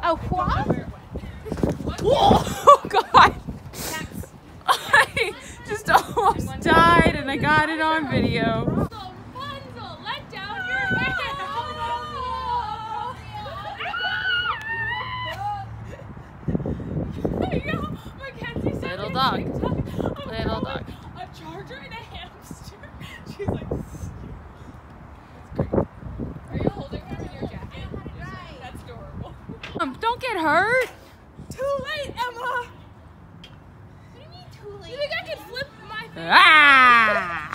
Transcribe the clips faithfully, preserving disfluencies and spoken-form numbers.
Oh, what? Oh God! I just almost died and I got it on video. Rapunzel, let down your hair. Little dog. Little dog. A charger and a hamster. She's like, that's great. Are you holding her in your jacket? That's adorable. Um, don't get hurt. Too late, Emma. What do you mean too late? You think I could flip my thing? Ah!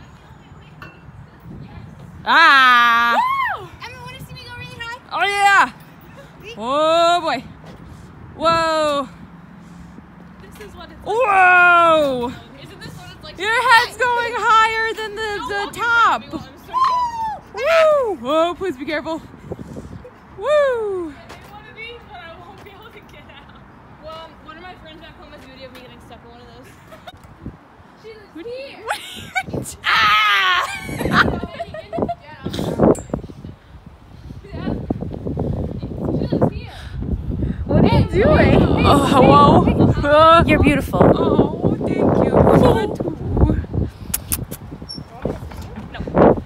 Ah! Woo! Emma, want to see me go really high? Oh yeah! Oh boy! Whoa! This is what it's like. Whoa! Isn't this what it's like? Your head's going higher than the, the top. Woo! Oh, please be careful. Woo! I want to be, but I won't be able to get out. Well, one of my friends back home has a video of me getting stuck in one of those. She's What do you? here. What? Ah! What are you doing? Oh, whoa. Uh, You're beautiful. Oh, thank you. No.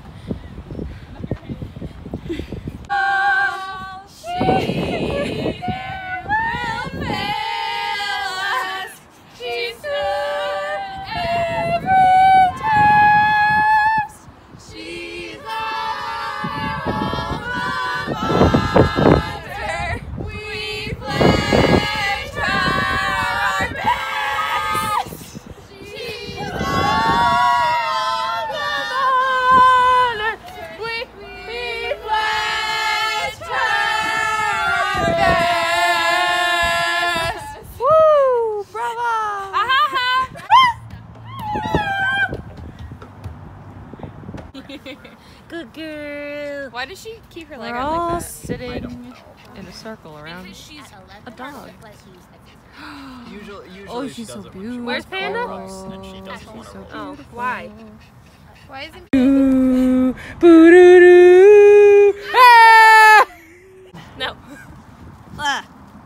Good girl. Why does she keep her leg We're out all like that? sitting in a circle around She's a dog. Usually, usually Oh, she she's does so it when she beautiful. Where's Panda? gross, and then she doesn't want to. Oh, why? Why isn't Boo, boo doo doo. Ah! No. Ah.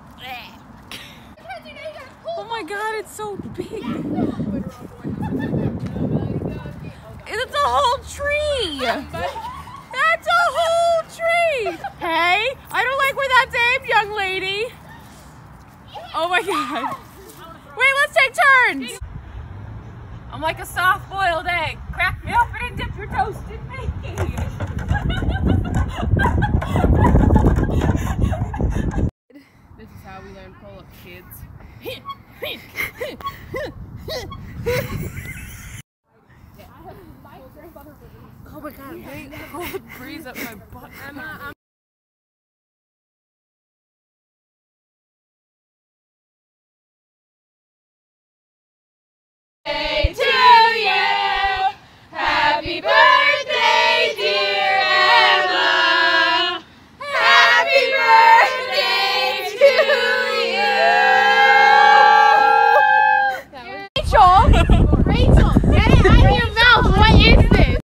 Oh my God, it's so big. It's a whole tree. That's a whole tree. Hey, I don't like where that's aimed, young lady. Oh my God. Wait, let's take turns. I'm like a soft-boiled egg. Crack me open and dip your toast in me. This is how we learn pull-up, kids. Oh my God, wait, hold the breeze up my butt. Emma, I'm